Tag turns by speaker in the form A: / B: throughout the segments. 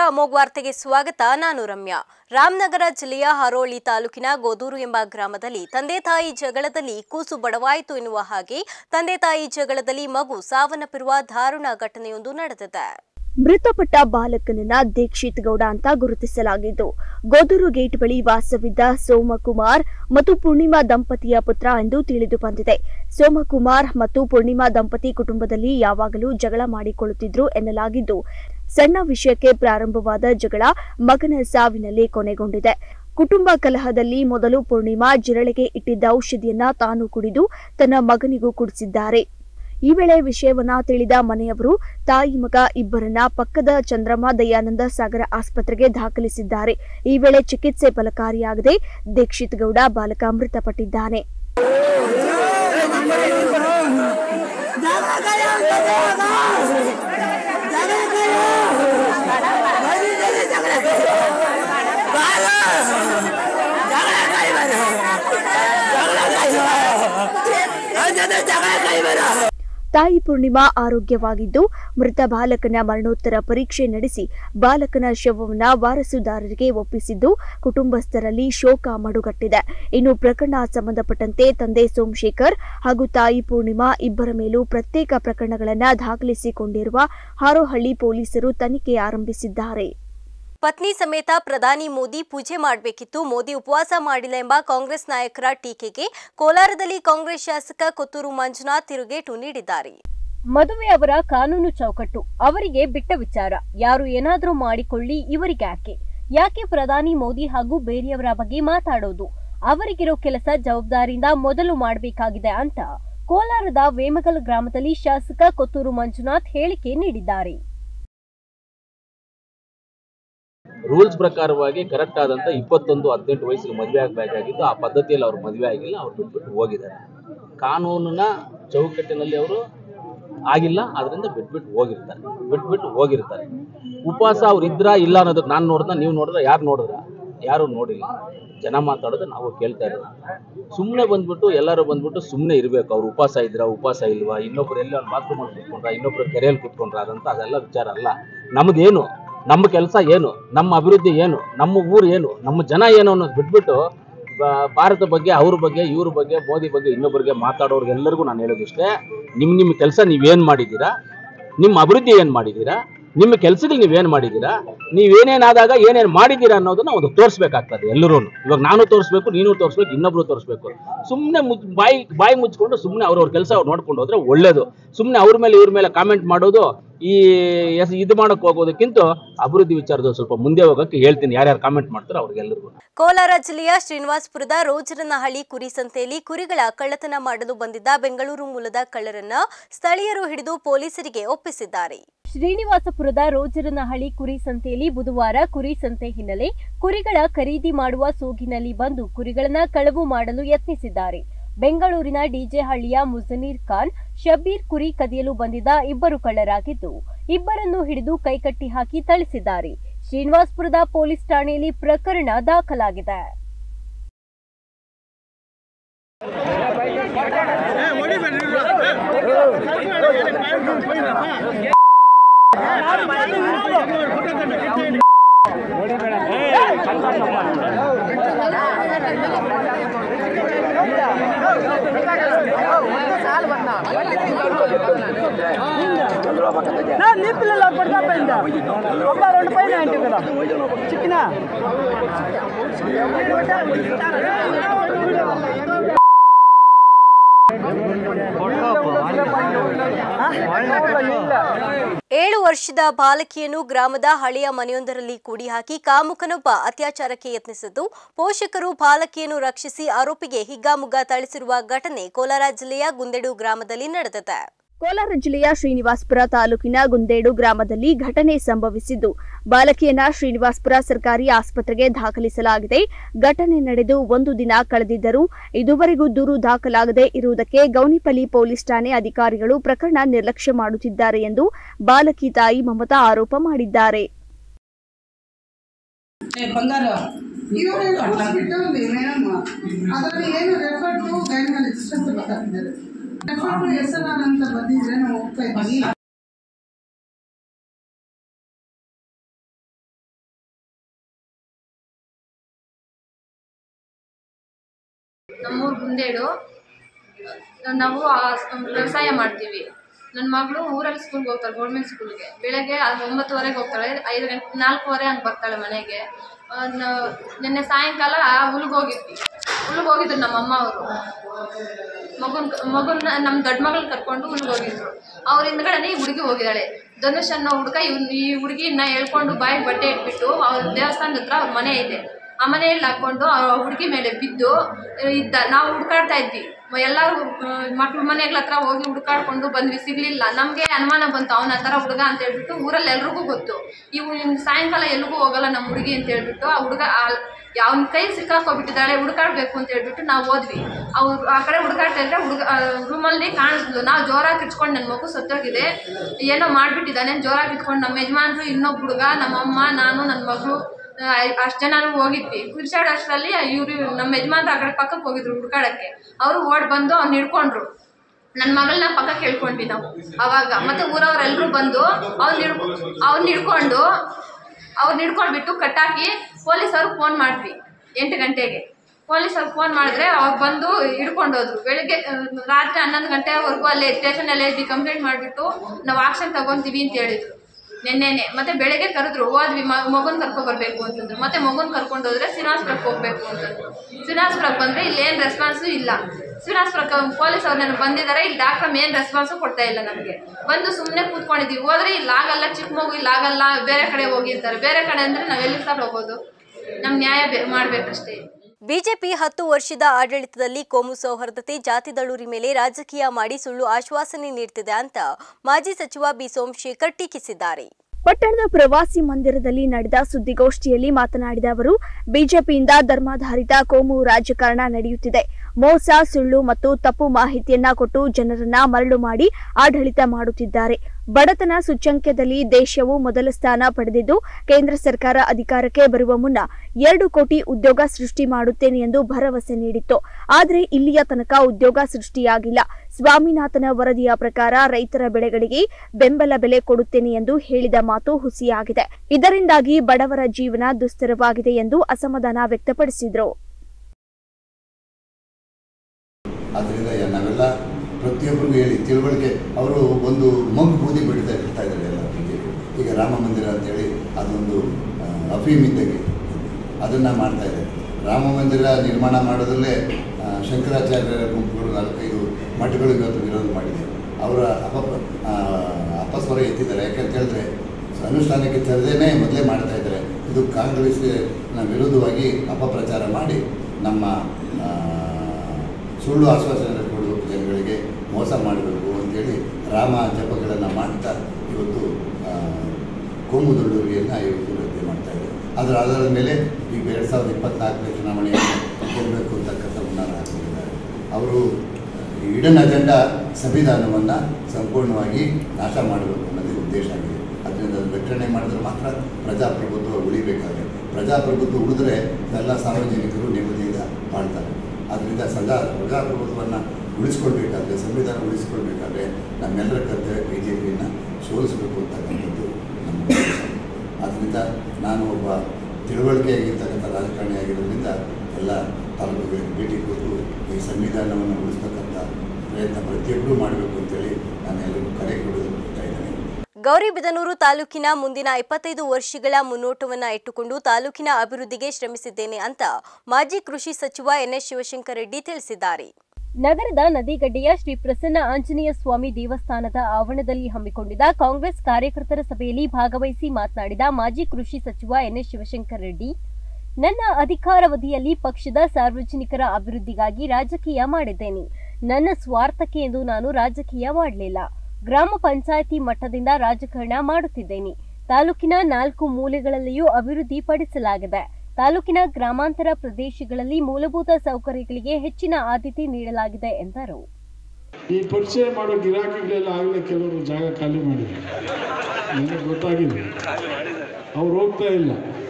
A: ಅಮೋಘ ವಾರ್ತೆಗೆ ಸ್ವಾಗತ. ನಾನು ರಮ್ಯಾ. ರಾಮನಗರ ಜಿಲ್ಲೆಯ ಹರೋಳಿ ತಾಲೂಕಿನ ಗೋದೂರು ಎಂಬ ಗ್ರಾಮದಲ್ಲಿ ತಂದೆ ತಾಯಿ ಜಗಳದಲ್ಲಿ ಕೂಸು ಬಡವಾಯಿತು ಎನ್ನುವ ಹಾಗೆ ತಂದೆ ತಾಯಿ ಜಗಳದಲ್ಲಿ ಮಗು ಸಾವನ್ನಪ್ಪಿರುವ ದಾರುಣ ಘಟನೆಯೊಂದು ನಡೆದಿದೆ.
B: ಮೃತಪಟ್ಟ ಬಾಲಕನನ್ನ ದೀಕ್ಷಿತ್ ಗೌಡ ಅಂತ ಗುರುತಿಸಲಾಗಿದ್ದು, ಗೋದೂರು ಗೇಟ್ ಬಳಿ ವಾಸವಿದ್ದ ಸೋಮಕುಮಾರ್ ಮತ್ತು ಪೂರ್ಣಿಮಾ ದಂಪತಿಯ ಪುತ್ರ ಎಂದು ತಿಳಿದು ಬಂದಿದೆ. ಸೋಮಕುಮಾರ್ ಮತ್ತು ಪೂರ್ಣಿಮಾ ದಂಪತಿ ಕುಟುಂಬದಲ್ಲಿ ಯಾವಾಗಲೂ ಜಗಳ ಮಾಡಿಕೊಳ್ಳುತ್ತಿದ್ರು ಎನ್ನಲಾಗಿದ್ದು, ಸಣ್ಣ ವಿಷಯಕ್ಕೆ ಪ್ರಾರಂಭವಾದ ಜಗಳ ಮಗನ ಸಾವಿನಲ್ಲಿ ಕೊನೆಗೊಂಡಿದೆ. ಕುಟುಂಬ ಕಲಹದಲ್ಲಿ ಮೊದಲು ಪೂರ್ಣಿಮಾ ಜಿರಳೆಗೆ ಇಟ್ಟಿದ್ದ ಔಷಧಿಯನ್ನ ತಾನು ಕುಡಿದು ತನ್ನ ಮಗನಿಗೂ ಕುಡಿಸಿದ್ದಾರೆ. ಈ ವೇಳೆ ವಿಷಯವನ್ನ ತಿಳಿದ ಮನೆಯವರು ತಾಯಿ ಮಗ ಇಬ್ಬರನ್ನ ಪಕ್ಕದ ಚಂದ್ರಮ್ಮ ದಯಾನಂದ ಸಾಗರ ಆಸ್ಪತ್ರೆಗೆ ದಾಖಲಿಸಿದ್ದಾರೆ. ಈ ವೇಳೆ ಚಿಕಿತ್ಸೆ ಫಲಕಾರಿಯಾಗದೆ ದೀಕ್ಷಿತ್ ಗೌಡ ಬಾಲಕ ಮೃತಪಟ್ಟಿದ್ದಾನೆ. ತಾಯಿ ಪೂರ್ಣಿಮಾ ಆರೋಗ್ಯವಾಗಿದ್ದು, ಮೃತ ಬಾಲಕನ ಮರಣೋತ್ತರ ಪರೀಕ್ಷೆ ನಡೆಸಿ ಬಾಲಕನ ಶವವನ್ನು ವಾರಸುದಾರರಿಗೆ ಒಪ್ಪಿಸಿದ್ದು, ಕುಟುಂಬಸ್ಥರಲ್ಲಿ ಶೋಕ ಮಡುಗಟ್ಟಿದೆ. ಇನ್ನು ಪ್ರಕರಣ ಸಂಬಂಧಪಟ್ಟಂತೆ ತಂದೆ ಸೋಮಶೇಖರ್ ಹಾಗೂ ತಾಯಿ ಪೂರ್ಣಿಮಾ ಇಬ್ಬರ ಮೇಲೂ ಪ್ರತ್ಯೇಕ ಪ್ರಕರಣಗಳನ್ನು ದಾಖಲಿಸಿಕೊಂಡಿರುವ ಹಾರೋಹಳ್ಳಿ ಪೊಲೀಸರು ತನಿಖೆ ಆರಂಭಿಸಿದ್ದಾರೆ.
A: ಪತ್ನಿ ಸಮೇತ ಪ್ರಧಾನಿ ಮೋದಿ ಪೂಜೆ ಮಾಡಬೇಕಿತ್ತು, ಮೋದಿ ಉಪವಾಸ ಮಾಡಿಲ್ಲ ಎಂಬ ಕಾಂಗ್ರೆಸ್ ನಾಯಕರ ಟೀಕೆಗೆ ಕೋಲಾರದಲ್ಲಿ ಕಾಂಗ್ರೆಸ್ ಶಾಸಕ ಕೊತ್ತೂರು ಮಂಜುನಾಥ್ ತಿರುಗೇಟು ನೀಡಿದ್ದಾರೆ.
C: ಮದುವೆ ಅವರ ಕಾನೂನು ಚೌಕಟ್ಟು, ಅವರಿಗೆ ಬಿಟ್ಟ ವಿಚಾರ. ಯಾರು ಏನಾದರೂ ಮಾಡಿಕೊಳ್ಳಿ, ಇವರಿಗೆ ಯಾಕೆ ಪ್ರಧಾನಿ ಮೋದಿ ಹಾಗೂ ಬೇರೆಯವರ ಬಗ್ಗೆ ಮಾತಾಡೋದು? ಅವರಿಗಿರೋ ಕೆಲಸ ಜವಾಬ್ದಾರಿಯಿಂದ ಮೊದಲು ಮಾಡಬೇಕಾಗಿದೆ ಅಂತ ಕೋಲಾರದ ವೇಮಗಲ್ ಗ್ರಾಮದಲ್ಲಿ ಶಾಸಕ ಕೊತ್ತೂರು ಮಂಜುನಾಥ್ ಹೇಳಿಕೆ ನೀಡಿದ್ದಾರೆ.
D: ರೂಲ್ಸ್ ಪ್ರಕಾರವಾಗಿ ಕರೆಕ್ಟ್ ಆದಂತ 21-18 ವಯಸ್ಸಿಗೆ ಮದುವೆ ಆಗಬೇಕಾಗಿದ್ದು, ಆ ಪದ್ಧತಿಯಲ್ಲಿ ಅವ್ರು ಮದುವೆ ಆಗಿಲ್ಲ, ಅವ್ರು ಬಿಟ್ಬಿಟ್ಟು ಹೋಗಿದ್ದಾರೆ. ಕಾನೂನಿನ ಚೌಕಟ್ಟಿನಲ್ಲಿ ಅವರು ಆಗಿಲ್ಲ, ಅದರಿಂದ ಬಿಟ್ಬಿಟ್ಟು ಹೋಗಿರ್ತಾರೆ. ಉಪವಾಸ ಅವ್ರು ಇದ್ರಾ ಇಲ್ಲ ಅನ್ನೋದಕ್ಕೆ ನಾನು ನೋಡಿದ, ನೀವು ನೋಡಿದ್ರೆ ಯಾರು ನೋಡಿಲ್ಲ. ಜನ ಮಾತಾಡೋದು ನಾವು ಕೇಳ್ತಾ ಇರೋದು. ಸುಮ್ಮನೆ ಬಂದ್ಬಿಟ್ಟು ಎಲ್ಲರೂ ಬಂದ್ಬಿಟ್ಟು ಸುಮ್ಮನೆ ಇರಬೇಕು. ಅವ್ರು ಉಪವಾಸ ಇಲ್ವಾ, ಇನ್ನೊಬ್ರು ಎಲ್ಲ ಒಂದು ಬಾತ್ರೂಮ್ ಅಲ್ಲಿ ಕುತ್ಕೊಂಡ್ರ, ಇನ್ನೊಬ್ರು ಕೆರೆಯಲ್ಲಿ ಕುತ್ಕೊಂಡ್ರ, ಅದಂತ ಅದೆಲ್ಲ ವಿಚಾರ ಅಲ್ಲ. ನಮ್ದೇನು, ನಮ್ಮ ಕೆಲಸ ಏನು, ನಮ್ಮ ಅಭಿವೃದ್ಧಿ ಏನು, ನಮ್ಮ ಊರು ಏನು, ನಮ್ಮ ಜನ ಏನು ಅನ್ನೋದು ಬಿಟ್ಬಿಟ್ಟು ಭಾರತ ಬಗ್ಗೆ, ಅವ್ರ ಬಗ್ಗೆ, ಇವ್ರ ಬಗ್ಗೆ, ಮೋದಿ ಬಗ್ಗೆ, ಇನ್ನೊಬ್ಬರಿಗೆ ಮಾತಾಡೋರ್ಗೆಲ್ಲರಿಗೂ ನಾನು ಹೇಳೋದಿಷ್ಟೇ, ನಿಮ್ಮ ಕೆಲಸ ನೀವೇನು ಮಾಡಿದ್ದೀರಾ, ನಿಮ್ಮ ಅಭಿವೃದ್ಧಿ ಏನು ಮಾಡಿದ್ದೀರಾ, ನಿಮ್ಮ ಕೆಲಸಗಳು ನೀವೇನು ಮಾಡಿದ್ದೀರಾ, ನೀವೇನೇನಾದಾಗ ಏನೇನು ಮಾಡಿದ್ದೀರಾ ಅನ್ನೋದನ್ನ ಒಂದು ತೋರಿಸ್ಬೇಕಾಗ್ತದೆ ಎಲ್ಲರೂ. ಇವಾಗ ನಾನು ತೋರಿಸ್ಬೇಕು, ನೀನು ತೋರಿಸ್ಬೇಕು, ಇನ್ನೊಬ್ರು ತೋರಿಸ್ಬೇಕು. ಸುಮ್ಮನೆ ಬಾಯಿ ಮುಚ್ಕೊಂಡು ಸುಮ್ಮನೆ ಅವ್ರವ್ರ ಕೆಲಸ ಅವ್ರು ನೋಡ್ಕೊಂಡು ಹೋದ್ರೆ ಒಳ್ಳೇದು. ಸುಮ್ಮನೆ ಅವ್ರ ಮೇಲೆ ಇವ್ರ ಮೇಲೆ ಕಾಮೆಂಟ್ ಮಾಡೋದು, ಇದು ಮಾಡಕ್ ಹೋಗೋದಕ್ಕಿಂತ ಅಭಿವೃದ್ಧಿ ವಿಚಾರದಲ್ಲಿ ಸ್ವಲ್ಪ ಮುಂದೆ ಹೋಗಕ್ಕೆ ಹೇಳ್ತೀನಿ. ಯಾರ್ಯಾರು ಕಾಮೆಂಟ್ ಮಾಡ್ತಾರೋ ಅವ್ರಿಗೆಲ್ಲರಿಗೂ.
A: ಕೋಲಾರ ಜಿಲ್ಲೆಯ ಶ್ರೀನಿವಾಸಪುರದ ರೋಜರನಹಳ್ಳಿ ಕುರಿ ಸಂತೆಯಲ್ಲಿ ಕುರಿಗಳ ಕಳ್ಳತನ ಮಾಡಲು ಬಂದಿದ್ದ ಬೆಂಗಳೂರು ಮೂಲದ ಕಳ್ಳರನ್ನ ಸ್ಥಳೀಯರು ಹಿಡಿದು ಪೊಲೀಸರಿಗೆ ಒಪ್ಪಿಸಿದ್ದಾರೆ.
C: ಶ್ರೀನಿವಾಸಪುರದ ರೋಜರನಹಳ್ಳಿ ಕುರಿ ಸಂತೆಯಲ್ಲಿ ಬುಧವಾರ ಕುರಿ ಸಂತೆ ಹಿನ್ನೆಲೆ ಕುರಿಗಳ ಖರೀದಿ ಮಾಡುವ ಸೋಗಿನಲ್ಲಿ ಬಂದು ಕುರಿಗಳನ್ನ ಕಳವು ಮಾಡಲು ಯತ್ನಿಸಿದ್ದಾರೆ. ಬೆಂಗಳೂರಿನ ಡಿಜೆ ಹಳ್ಳಿಯ ಮುಜನೀರ್ ಖಾನ್, ಶಬೀರ್ ಕುರಿ ಕದಿಯಲು ಬಂದಿದ್ದ ಇಬ್ಬರು ಕಳ್ಳರಾಗಿದ್ದು, ಇಬ್ಬರನ್ನು ಹಿಡಿದು ಕೈಕಟ್ಟಿ ಹಾಕಿ ಥಳಿಸಿದ್ದಾರೆ. ಶ್ರೀನಿವಾಸಪುರದ ಪೊಲೀಸ್ ಠಾಣೆಯಲ್ಲಿ ಪ್ರಕರಣ ದಾಖಲಾಗಿದೆ.
A: ಏಳು ವರ್ಷದ ಬಾಲಕಿಯನ್ನು ಗ್ರಾಮದ ಹಳೆಯ ಮನೆಯೊಂದರಲ್ಲಿ ಕೂಡಿ ಹಾಕಿ ಕಾಮುಕನೊಬ್ಬ ಅತ್ಯಾಚಾರಕ್ಕೆ ಯತ್ನಿಸಿದ್ದು, ಪೋಷಕರು ಬಾಲಕಿಯನ್ನು ರಕ್ಷಿಸಿ ಆರೋಪಿಗೆ ಹಿಗ್ಗಾಮುಗ್ಗಾ ಥಳಿಸಿರುವ ಘಟನೆ ಕೋಲಾರ ಜಿಲ್ಲೆಯ ಗುಂದೇಡು ಗ್ರಾಮದಲ್ಲಿ ನಡೆದಿದೆ.
B: ಕೋಲಾರ ಜಿಲ್ಲೆಯ ಶ್ರೀನಿವಾಸಪುರ ತಾಲೂಕಿನ ಗುಂದೇಡು ಗ್ರಾಮದಲ್ಲಿ ಘಟನೆ ಸಂಭವಿಸಿದ್ದು, ಬಾಲಕಿಯನ್ನ ಶ್ರೀನಿವಾಸಪುರ ಸರ್ಕಾರಿ ಆಸ್ಪತ್ರೆಗೆ ದಾಖಲಿಸಲಾಗಿದೆ. ಘಟನೆ ನಡೆದು ಒಂದು ದಿನ ಕಳೆದಿದ್ದರೂ ಇದುವರೆಗೂ ದೂರು ದಾಖಲಾಗದೆ ಇರುವುದಕ್ಕೆ ಗೌನಿಪಲ್ಲಿ ಪೊಲೀಸ್ ಠಾಣೆ ಅಧಿಕಾರಿಗಳು ಪ್ರಕರಣ ನಿರ್ಲಕ್ಷ್ಯ ಮಾಡುತ್ತಿದ್ದಾರೆ ಎಂದು ಬಾಲಕಿ ತಾಯಿ ಮಮತಾ ಆರೋಪ ಮಾಡಿದ್ದಾರೆ.
E: ಹೆಸರು ಬಂದಿದ್ರೆ ನಾವು ಹೋಗ್ತಾ ಇದ್ದೀವಿ. ನಮ್ಮೂರು ಗುಂದೇಡು. ನಾವು ವ್ಯವಸಾಯ ಮಾಡ್ತೀವಿ. ನನ್ನ ಮಗಳು ಊರಲ್ಲಿ ಸ್ಕೂಲ್ಗೆ ಹೋಗ್ತಾಳೆ, ಗೌರ್ಮೆಂಟ್ ಸ್ಕೂಲ್ಗೆ. ಬೆಳಗ್ಗೆ 9:30ಗೆ ಹೋಗ್ತಾಳೆ, 5 ಗಂಟೆ 4:15 ಹಂಗೆ ಬರ್ತಾಳೆ ಮನೆಗೆ. ನಿನ್ನೆ ಸಾಯಂಕಾಲ ಹುಲ್ಗೋಗಿದ್ರು ನಮ್ಮಮ್ಮ ಅವರು. ಮಗುನ ನಮ್ಮ ದೊಡ್ಡ ಮಗಳನ್ನ ಕರ್ಕೊಂಡು ಹುಲ್ಗೋಗಿದ್ರು. ಅವ್ರ ಹಿಂದ್ಗಡೆ ಈ ಹುಡುಗಿ ಹೋಗಿದ್ದಾಳೆ. ಧನುಷ್ ಅನ್ನೋ ಹುಡುಗ ಈ ಹುಡುಗಿನ ಹೇಳ್ಕೊಂಡು ಬಾಯಿಗೆ ಬಟ್ಟೆ ಇಟ್ಬಿಟ್ಟು ಅವ್ರ ದೇವಸ್ಥಾನದ ಹತ್ರ ಅವ್ರ ಮನೆ ಇದೆ, ಆ ಮನೆಯಲ್ಲಿ ಹಾಕ್ಕೊಂಡು ಆ ಹುಡುಗಿ ಮೇಲೆ ಬಿದ್ದು ಇದ್ದ. ನಾವು ಹುಡ್ಕಾಡ್ತಾ ಇದ್ವಿ, ಎಲ್ಲರೂ ಮಕ್ಳ ಮನೆಗಳ ಹತ್ರ ಹೋಗಿ ಹುಡ್ಕಾಡ್ಕೊಂಡು ಬಂದ್ವಿ, ಸಿಗಲಿಲ್ಲ. ನಮಗೆ ಅನುಮಾನ ಬಂತು ಅವನ ಆ ಥರ ಹುಡುಗ ಅಂತ ಹೇಳ್ಬಿಟ್ಟು. ಊರಲ್ಲಿ ಎಲ್ರಿಗೂ ಗೊತ್ತು, ಸಾಯಂಕಾಲ ಎಲ್ರಿಗೂ ಹೋಗಲ್ಲ ನಮ್ಮ ಹುಡುಗಿ ಅಂತ ಹೇಳ್ಬಿಟ್ಟು. ಆ ಹುಡುಗ ಯಾವನ ಕೈ ಸಿಕ್ಕಾಕೊಬಿಟ್ಟಿದ್ದಾಳೆ, ಹುಡ್ಕಾಡ್ಬೇಕು ಅಂತ ಹೇಳ್ಬಿಟ್ಟು ನಾವು ಹೋದ್ವಿ. ಅವ್ರು ಆ ಕಡೆ ಹುಡ್ಕಾಡ್ತಾ ಇದ್ರೆ ರೂಮಲ್ಲಿ ಕಾಣಿಸ್ಲು. ನಾವು ಜೋರಾಗಿ ಕಿಚ್ಕೊಂಡು ನನ್ನ ಮಗು ಸತ್ತೋಗಿದೆ, ಏನೋ ಮಾಡಿಬಿಟ್ಟಿದ್ದಾನೆ ಜೋರಾಗಿ ಕಿಚ್ಕೊಂಡು ನಮ್ಮ ಯಜಮಾನ್ರು, ಇನ್ನೊಬ್ಬ ಹುಡುಗ, ನಮ್ಮಮ್ಮ, ನಾನು, ನನ್ನ ಮಗಳು, ಅಷ್ಟು ಜನನೂ ಹೋಗಿದ್ವಿ. ಕುರ್ಚಾಡ್ ಅಷ್ಟರಲ್ಲಿ ನಮ್ಮ ಯಜಮಾನ್ರು ಆ ಕಡೆ ಪಕ್ಕಕ್ಕೆ ಹೋಗಿದ್ರು ಹುಡ್ಕಾಡಕ್ಕೆ. ಅವರು ಓಡ್ ಬಂದು ಅವ್ನು ಹಿಡ್ಕೊಂಡ್ರು. ನನ್ನ ಮಗಳನ್ನ ಪಕ್ಕಕ್ಕೆ ಹೇಳ್ಕೊಂಡ್ವಿ ನಾವು ಅವಾಗ. ಮತ್ತೆ ಊರವರೆಲ್ಲರೂ ಬಂದು ಅವ್ನು ಹಿಡ್ಕೊಂಡ್ಬಿಟ್ಟು ಕಟ್ಟಾಕಿ ಪೊಲೀಸವ್ರಿಗೆ ಫೋನ್ ಮಾಡಿದ್ವಿ. 8 ಗಂಟೆಗೆ ಪೊಲೀಸವ್ರಿಗೆ ಫೋನ್ ಮಾಡಿದ್ರೆ ಅವ್ರು ಬಂದು ಹಿಡ್ಕೊಂಡೋದ್ರು. ಬೆಳಗ್ಗೆ ರಾತ್ರಿ 11 ಗಂಟೆವರೆಗೂ ಅಲ್ಲೇ ಸ್ಟೇಷನಲ್ಲೇ ಇದ್ವಿ. ಕಂಪ್ಲೇಂಟ್ ಮಾಡಿಬಿಟ್ಟು ನಾವು ಆಕ್ಷನ್ ತಗೊತೀವಿ ಅಂತ ಹೇಳಿದ್ರು ನೆನ್ನೆನೆ. ಮತ್ತೆ ಬೆಳಗ್ಗೆ ಕರೆದ್ರು, ಹೋದ್ವಿ. ಮಗುನ ಕರ್ಕೊಬರ್ಬೇಕು ಅಂತಂದ್ರು. ಮತ್ತೆ ಮಗುನ ಕರ್ಕೊಂಡು ಹೋದ್ರೆ ಶ್ರೀನಿವಾಸಪುರಕ್ಕೆ ಹೋಗ್ಬೇಕು ಅಂತಂದ್ರು. ಶ್ರೀನಿವಾಸಪುರಕ್ಕೆ ಬಂದರೆ ಇಲ್ಲೇನು ರೆಸ್ಪಾನ್ಸು ಇಲ್ಲ. ಶ್ರೀನಿವಾಸಪುರಕ್ಕೆ ಪೊಲೀಸ್ ಅವ್ರನ್ನ ಬಂದಿದ್ದಾರೆ, ಇಲ್ಲಿ ಡಾಕ್ಟರ್ ಮೇನ್ ರೆಸ್ಪಾನ್ಸು ಕೊಡ್ತಾ ಇಲ್ಲ ನಮಗೆ. ಬಂದು ಸುಮ್ಮನೆ ಕೂತ್ಕೊಂಡಿದ್ದೀವಿ. ಹೋದ್ರೆ ಇಲ್ಲಾಗಲ್ಲ, ಚಿಕ್ಕ ಮಗು ಇಲ್ಲಾಗಲ್ಲ, ಬೇರೆ ಕಡೆ ಹೋಗಿರ್ತಾರೆ. ಬೇರೆ ಕಡೆ ಅಂದರೆ ನಾವು ಎಲ್ಲಿಗೆ ಸಹ ಹೋಗೋದು? ನಮ್ಮ ನ್ಯಾಯ ಮಾಡಬೇಕಷ್ಟೇ.
A: ಬಿಜೆಪಿ 10 ವರ್ಷದ ಆಡಳಿತದಲ್ಲಿ ಕೋಮು ಸೌಹಾರ್ದತೆ, ಜಾತಿ ದಳೂರಿ ಮೇಲೆ ರಾಜಕೀಯ ಮಾಡಿ ಸುಳ್ಳು ಆಶ್ವಾಸನೆ ನೀಡುತ್ತಿದೆ ಅಂತ ಮಾಜಿ ಸಚಿವ ಬಿ ಸೋಮಶೇಖರ್ ಟೀಕಿಸಿದ್ದಾರೆ.
B: ಪಟ್ಟಣದ ಪ್ರವಾಸಿ ಮಂದಿರದಲ್ಲಿ ನಡೆದ ಸುದ್ದಿಗೋಷ್ಠಿಯಲ್ಲಿ ಮಾತನಾಡಿದ ಅವರು, ಬಿಜೆಪಿಯಿಂದ ಧರ್ಮಾಧಾರಿತ ಕೋಮು ರಾಜಕಾರಣ ನಡೆಯುತ್ತಿದೆ. ಮೋಸ, ಸುಳ್ಳು ಮತ್ತು ತಪ್ಪು ಮಾಹಿತಿಯನ್ನ ಕೊಟ್ಟು ಜನರನ್ನ ಮರಳು ಮಾಡಿ ಆಡಳಿತ ಮಾಡುತ್ತಿದ್ದಾರೆ. ಬಡತನ ಸೂಚ್ಯಂಕದಲ್ಲಿ ದೇಶವು ಮೊದಲ ಸ್ಥಾನ ಪಡೆದಿದ್ದು, ಕೇಂದ್ರ ಸರ್ಕಾರ ಅಧಿಕಾರಕ್ಕೆ ಬರುವ ಮುನ್ನ 2 ಕೋಟಿ ಉದ್ಯೋಗ ಸೃಷ್ಟಿ ಮಾಡುತ್ತೇನೆ ಎಂದು ಭರವಸೆ ನೀಡಿತ್ತು. ಆದರೆ ಇಲ್ಲಿಯ ತನಕ ಉದ್ಯೋಗ ಸೃಷ್ಟಿಯಾಗಿಲ್ಲ. ಸ್ವಾಮಿನಾಥನ ವರದಿಯ ಪ್ರಕಾರ ರೈತರ ಬೆಳೆಗಳಿಗೆ ಬೆಂಬಲ ಬೆಲೆ ಕೊಡುತ್ತೇನೆ ಎಂದು ಹೇಳಿದ ಮಾತು ಹುಸಿಯಾಗಿದೆ. ಇದರಿಂದಾಗಿ ಬಡವರ ಜೀವನ ದುಸ್ತರವಾಗಿದೆ ಎಂದು ಅಸಮಾಧಾನ ವ್ಯಕ್ತಪಡಿಸಿದರು.
F: ಆದ್ದರಿಂದ ನಾವೆಲ್ಲ ಪ್ರತಿಯೊಬ್ಬರಿಗೂ ಹೇಳಿ ತಿಳುವಳಿಕೆ, ಅವರು ಒಂದು ಮಂಗು ಬೂದಿ ಬಿಡ್ತಾ ಇದ್ದಾರೆ ಎಲ್ಲ ಬಿಜೆಪಿ. ಈಗ ರಾಮ ಮಂದಿರ ಅಂತೇಳಿ ಅದೊಂದು ಅಫೀಮ್ ಇದ್ದಂಗೆ ಅದನ್ನು ಮಾಡ್ತಾಯಿದ್ದಾರೆ. ರಾಮ ಮಂದಿರ ನಿರ್ಮಾಣ ಮಾಡೋದಲ್ಲೇ ಶಂಕರಾಚಾರ್ಯರ ಗುಂಪುಗಳು 4-5 ಮಠಗಳು ಇವತ್ತು ವಿರೋಧ ಮಾಡಿದೆ. ಅವರ ಅಪಸ್ವರ ಎತ್ತಿದ್ದಾರೆ. ಯಾಕಂತ ಹೇಳಿದ್ರೆ ಅನುಷ್ಠಾನಕ್ಕೆ ತರದೇನೆ ಮೊದಲೇ ಮಾಡ್ತಾ ಇದ್ದಾರೆ. ಇದು ಕಾಂಗ್ರೆಸ್ನ ವಿರೋಧವಾಗಿ ಅಪಪ್ರಚಾರ ಮಾಡಿ ನಮ್ಮ ಸುಳ್ಳು ಆಶ್ವಾಸನೆ ಕೊಡಬೇಕು, ಜನಗಳಿಗೆ ಮೋಸ ಮಾಡಬೇಕು ಅಂತೇಳಿ ರಾಮ ಜಪಗಳನ್ನು ಮಾಡ್ತಾ ಇವತ್ತು ಕೋಮು ದಳ್ಳೂರಿಯನ್ನು ಇವತ್ತು ರದ್ದೆ ಮಾಡ್ತಾಯಿದ್ದಾರೆ. ಅದರ ಆಧಾರದ ಮೇಲೆ ಈಗ 2024 ಚುನಾವಣೆಯನ್ನು ಗೆಲ್ಲಬೇಕು ಅಂತಕ್ಕಂಥ ಹುನ್ನಾರ ಹಾಕಿದ್ದಾರೆ. ಅವರು ಇಡನ್ ಅಜೆಂಡಾ ಸಂವಿಧಾನವನ್ನು ಸಂಪೂರ್ಣವಾಗಿ ನಾಶ ಮಾಡಬೇಕು ಅನ್ನೋದೇ ಉದ್ದೇಶ ಆಗಿದೆ. ಅದರಿಂದ ರಕ್ಷಣೆ ಮಾಡಿದ್ರೆ ಮಾತ್ರ ಪ್ರಜಾಪ್ರಭುತ್ವ ಉಳಿಬೇಕಾದ್ರೆ. ಪ್ರಜಾಪ್ರಭುತ್ವ ಉಳಿದ್ರೆ ಎಲ್ಲ ಸಾರ್ವಜನಿಕರು ನೆಮ್ಮದಿಯಿಂದ ಬಾಳ್ತಾರೆ. ಆದ್ದರಿಂದ ಪ್ರಜಾಪ್ರಭುತ್ವವನ್ನು ಉಳಿಸ್ಕೊಳ್ಬೇಕಾದ್ರೆ, ಸಂವಿಧಾನ ಉಳಿಸ್ಕೊಳ್ಬೇಕಾದ್ರೆ ನಮ್ಮೆಲ್ಲರ ಕರ್ತವ್ಯ ಬಿಜೆಪಿಯನ್ನು ಸೋಲಿಸಬೇಕು ಅಂತಕ್ಕಂಥದ್ದು ನಮ್ಮ ಉದ್ದೇಶ. ಆದ್ದರಿಂದ ನಾನು ಒಬ್ಬ ತಿಳುವಳಿಕೆಯಾಗಿರ್ತಕ್ಕಂಥ ರಾಜಕಾರಣಿಯಾಗಿರೋದ್ರಿಂದ ಎಲ್ಲ ತಾಲೂಕುಗಳಿಗೆ ಭೇಟಿ ಕೊಟ್ಟು ಈ ಸಂವಿಧಾನವನ್ನು ಉಳಿಸ್ತಕ್ಕಂಥ ಪ್ರಯತ್ನ ಪ್ರತಿಯೊಬ್ಬರೂ ಮಾಡಬೇಕು ಅಂತೇಳಿ ನಾನು ಎಲ್ಲರಿಗೂ ಕರೆ ಕೊಡೋದು ಇದ್ದೇನೆ.
A: ಗೌರಿಬಿದನೂರು ತಾಲೂಕಿನ ಮುಂದಿನ 25 ವರ್ಷಗಳ ಮುನ್ನೋಟವನ್ನು ಇಟ್ಟುಕೊಂಡು ತಾಲೂಕಿನ ಅಭಿವೃದ್ಧಿಗೆ ಶ್ರಮಿಸಿದ್ದೇನೆ ಅಂತ ಮಾಜಿ ಕೃಷಿ ಸಚಿವ ಎನ್ಎಸ್ ಶಿವಶಂಕರ ರೆಡ್ಡಿ ತಿಳಿಸಿದ್ದಾರೆ.
C: ನಗರದ ನದಿಗಡ್ಡೆಯ ಶ್ರೀ ಪ್ರಸನ್ನ ಆಂಜನೇಯ ಸ್ವಾಮಿ ದೇವಸ್ಥಾನದ ಆವರಣದಲ್ಲಿ ಹಮ್ಮಿಕೊಂಡಿದ್ದ ಕಾಂಗ್ರೆಸ್ ಕಾರ್ಯಕರ್ತರ ಸಭೆಯಲ್ಲಿ ಭಾಗವಹಿಸಿ ಮಾತನಾಡಿದ ಮಾಜಿ ಕೃಷಿ ಸಚಿವ ಎನ್ಎಸ್ ಶಿವಶಂಕರ ರೆಡ್ಡಿ, ನನ್ನ ಅಧಿಕಾರಾವಧಿಯಲ್ಲಿ ಪಕ್ಷದ ಸಾರ್ವಜನಿಕರ ಅಭಿವೃದ್ಧಿಗಾಗಿ ರಾಜಕೀಯ ಮಾಡಿದ್ದೇನೆ. ನನ್ನ ಸ್ವಾರ್ಥಕ್ಕೆ ಎಂದು ನಾನು ರಾಜಕೀಯ ಮಾಡಲಿಲ್ಲ. ಗ್ರಾಮ ಪಂಚಾಯಿತಿ ಮಟ್ಟದಿಂದ ರಾಜಕಾರಣ ಮಾಡುತ್ತಿದ್ದೇನೆ. ತಾಲೂಕಿನ 4 ಮೂಲೆಗಳಲ್ಲಿಯೂ ಅಭಿವೃದ್ಧಿ ಪಡಿಸಲಾಗಿದೆ. ತಾಲೂಕಿನ ಗ್ರಾಮಾಂತರ ಪ್ರದೇಶಗಳಲ್ಲಿ ಮೂಲಭೂತ ಸೌಕರ್ಯಗಳಿಗೆ ಹೆಚ್ಚಿನ ಆದ್ಯತೆ ನೀಡಲಾಗಿದೆ ಎಂದರು.
G: ಈ ಪರಿಚಯ ಮಾಡೋ ಗಿರಾಕಿಗಳೆಲ್ಲ ಆಗಲೇ ಕೆಲವರು ಜಾಗ ಖಾಲಿ ಮಾಡಿದ್ರು, ನನಗೆ ಗೊತ್ತಾಗಿದೆ. ಅವ್ರು ಹೋಗ್ತಾ ಇಲ್ಲ.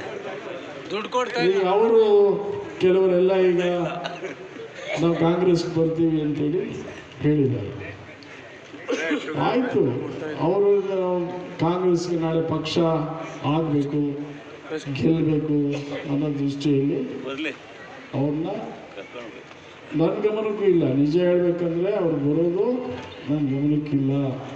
G: ಈಗ ಅವರು ಕೆಲವರೆಲ್ಲ ಈಗ ನಾವು ಕಾಂಗ್ರೆಸ್ಗೆ ಬರ್ತೀವಿ ಅಂತೇಳಿ ಹೇಳಿದ್ದಾರೆ. ಆಯಿತು, ಅವರು ಕಾಂಗ್ರೆಸ್ಗೆ ನಾಳೆ ಪಕ್ಷ ಆಗಬೇಕು, ಗೆಲ್ಲಬೇಕು ಅನ್ನೋ ದೃಷ್ಟಿಯಲ್ಲಿ ಅವ್ರನ್ನ ನನ್ನ ಗಮನಕ್ಕೂ ಇಲ್ಲ. ನಿಜ ಹೇಳ್ಬೇಕಂದ್ರೆ ಅವ್ರು ಬರೋದು ನನ್ನ ಗಮನಕ್ಕಿಲ್ಲ.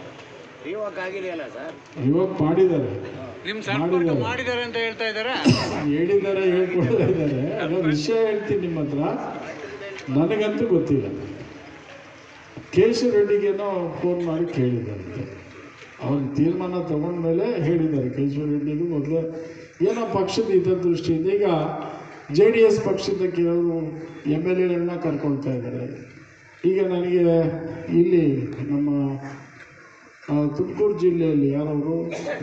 G: ರಿವೋಕ್ ಮಾಡಿದ್ದಾರೆ
H: ಅಂತ ಹೇಳ್ತಾ ಇದ್ದಾರೆ,
G: ಹೇಳಿದ್ದಾರೆ, ಹೇಳ್ಕೊಳ್ತಾ ಇದ್ದಾರೆ. ಅದೋ ವಿಷಯ ಹೇಳ್ತೀನಿ ನಿಮ್ಮ ಹತ್ರ, ನನಗಂತೂ ಗೊತ್ತಿಲ್ಲ. ಕೇಶವ ರೆಡ್ಡಿಗೇನೋ ಫೋನ್ ಮಾಡಿ ಕೇಳಿದ್ದಾರಂತೆ. ಅವ್ರು ತೀರ್ಮಾನ ತಗೊಂಡ್ಮೇಲೆ ಹೇಳಿದ್ದಾರೆ. ಕೇಶವ ರೆಡ್ಡಿಗೂ ಮೊದಲೇ ಏನೋ ಪಕ್ಷದ ಹಿತದೃಷ್ಟಿಯಿಂದ ಈಗ JDS ಪಕ್ಷದ ಕೆಲವರು MLAಗಳನ್ನ ಕರ್ಕೊಳ್ತಾ ಇದ್ದಾರೆ. ಈಗ ನನಗೆ ಇಲ್ಲಿ ನಮ್ಮ ತುಮಕೂರು ಜಿಲ್ಲೆಯಲ್ಲಿ ಯಾರವರು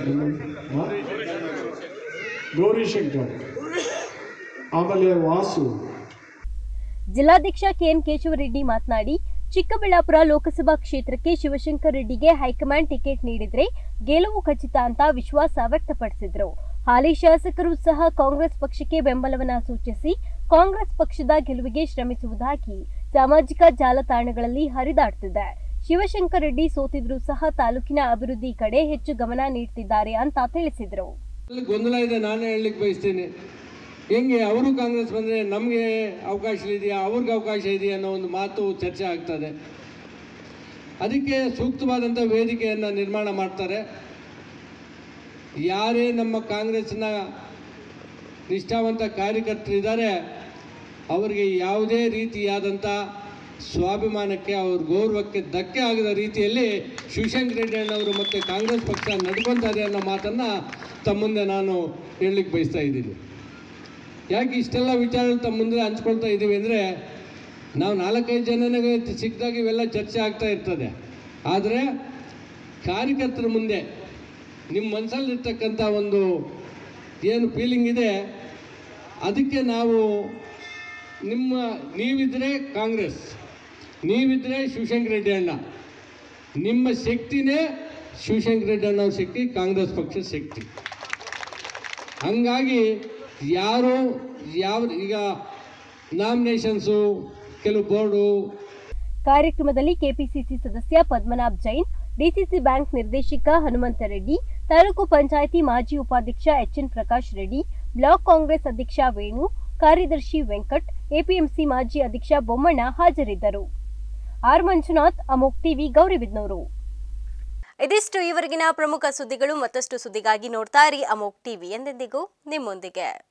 G: ಗೌರಿಶಂಕರ್, ಆಮೇಲೆ ವಾಸು.
C: ಜಿಲ್ಲಾಧ್ಯಕ್ಷ ಕೆಎನ್ ಕೇಶವರೆಡ್ಡಿ ಮಾತನಾಡಿ, ಚಿಕ್ಕಬಳ್ಳಾಪುರ ಲೋಕಸಭಾ ಕ್ಷೇತ್ರಕ್ಕೆ ಶಿವಶಂಕರ್ ರೆಡ್ಡಿಗೆ ಹೈಕಮಾಂಡ್ ಟಿಕೆಟ್ ನೀಡಿದ್ರೆ ಗೆಲುವು ಖಚಿತ ಅಂತ ವಿಶ್ವಾಸ ವ್ಯಕ್ತಪಡಿಸಿದ್ರು. ಹಾಲಿ ಶಾಸಕರು ಸಹ ಕಾಂಗ್ರೆಸ್ ಪಕ್ಷಕ್ಕೆ ಬೆಂಬಲವನ್ನ ಸೂಚಿಸಿ ಕಾಂಗ್ರೆಸ್ ಪಕ್ಷದ ಗೆಲುವಿಗೆ ಶ್ರಮಿಸುವುದಾಗಿ ಸಾಮಾಜಿಕ ಜಾಲತಾಣಗಳಲ್ಲಿ ಹರಿದಾಡ್ತಿದೆ. ಶಿವಶಂಕರ್ ರೆಡ್ಡಿ ಸೋತಿದ್ರು ಸಹ ತಾಲೂಕಿನ ಅಭಿವೃದ್ಧಿ ಕಡೆ ಹೆಚ್ಚು ಗಮನ ನೀಡುತ್ತಿದ್ದಾರೆ ಅಂತ ತಿಳಿಸಿದರು.
H: ಗೊಂದಲ ಇದೆ, ನಾನೇ ಹೇಳಲಿಕ್ಕೆ ಬಯಸ್ತೀನಿ. ಹೆಂಗೆ ಅವರು ಕಾಂಗ್ರೆಸ್ ಬಂದರೆ ನಮಗೆ ಅವಕಾಶ ಇದೆಯಾ, ಅವ್ರಿಗೆ ಅವಕಾಶ ಇದೆಯಾ ಅನ್ನೋ ಒಂದು ಮಾತು ಚರ್ಚೆ ಆಗ್ತದೆ. ಅದಕ್ಕೆ ಸೂಕ್ತವಾದಂಥ ವೇದಿಕೆಯನ್ನು ನಿರ್ಮಾಣ ಮಾಡ್ತಾರೆ. ಯಾರೇ ನಮ್ಮ ಕಾಂಗ್ರೆಸ್ನ ನಿಷ್ಠಾವಂತ ಕಾರ್ಯಕರ್ತರಿದ್ದಾರೆ ಅವರಿಗೆ ಯಾವುದೇ ರೀತಿಯಾದಂಥ ಸ್ವಾಭಿಮಾನಕ್ಕೆ, ಅವ್ರ ಗೌರವಕ್ಕೆ ಧಕ್ಕೆ ಆಗದ ರೀತಿಯಲ್ಲಿ ಶಿವಶಂಕರ್ ರೆಡ್ಡಿ ಅಣ್ಣವರು ಮತ್ತು ಕಾಂಗ್ರೆಸ್ ಪಕ್ಷ ನಡ್ಕೊತಾರೆ ಅನ್ನೋ ಮಾತನ್ನು ತಮ್ಮ ಮುಂದೆ ನಾನು ಹೇಳಲಿಕ್ಕೆ ಬಯಸ್ತಾ ಇದ್ದೀನಿ. ಯಾಕೆ ಇಷ್ಟೆಲ್ಲ ವಿಚಾರಗಳು ತಮ್ಮ ಮುಂದೆ ಹಂಚ್ಕೊಳ್ತಾ ಇದ್ದೀವಿ ಅಂದರೆ, ನಾವು 4-5 ಜನನಿಗೆ ಸಿಕ್ಕಿದಾಗ ಇವೆಲ್ಲ ಚರ್ಚೆ ಆಗ್ತಾ ಇರ್ತದೆ. ಆದರೆ ಕಾರ್ಯಕರ್ತರ ಮುಂದೆ ನಿಮ್ಮ ಮನಸ್ಸಲ್ಲಿರ್ತಕ್ಕಂಥ ಒಂದು ಏನು ಫೀಲಿಂಗ್ ಇದೆ, ಅದಕ್ಕೆ ನಾವು ನೀವಿದ್ದರೆ ಕಾಂಗ್ರೆಸ್, ನೀವಿದ್ದರೆ ಶಿವಶಂಕರ್ ರೆಡ್ಡಿ ಅಣ್ಣ, ನಿಮ್ಮ ಶಕ್ತಿನೇ ಶಿವಶಂಕರ್ ರೆಡ್ಡಿ ಅಣ್ಣ ಶಕ್ತಿ, ಕಾಂಗ್ರೆಸ್ ಪಕ್ಷದ ಶಕ್ತಿ. ಹಂಗಾಗಿ ಈಗ ನಾಮಿನೇಷನ್ಸು ಕೆಲವು ಬೋರ್ಡು.
C: ಕಾರ್ಯಕ್ರಮದಲ್ಲಿ ಕೆಪಿಸಿಸಿ ಸದಸ್ಯ ಪದ್ಮನಾಭ್ ಜೈನ್, ಡಿಸಿಸಿ ಬ್ಯಾಂಕ್ ನಿರ್ದೇಶಕ ಹನುಮಂತ ರೆಡ್ಡಿ, ತಾಲೂಕು ಪಂಚಾಯಿತಿ ಮಾಜಿ ಉಪಾಧ್ಯಕ್ಷ HN Prakash Reddy, block Congress ಅಧ್ಯಕ್ಷ ವೇಣು, ಕಾರ್ಯದರ್ಶಿ ವೆಂಕಟ್, ಎಪಿಎಂಸಿ ಮಾಜಿ ಅಧ್ಯಕ್ಷ ಬೊಮ್ಮಣ್ಣ ಹಾಜರಿದ್ದರು. ಆರ್ ಮಂಜುನಾಥ್, ಅಮೋಕ್ ಟಿವಿ, ಗೌರಿಬಿದನೂರು.
A: ಇದಿಷ್ಟು ಈವರೆಗಿನ ಪ್ರಮುಖ ಸುದ್ದಿಗಳು. ಮತ್ತಷ್ಟು ಸುದ್ದಿಗಾಗಿ ನೋಡ್ತಾ ಇರಿ ಅಮೋಕ್ ಟಿವಿ, ಎಂದೆಂದಿಗೂ ನಿಮ್ಮೊಂದಿಗೆ.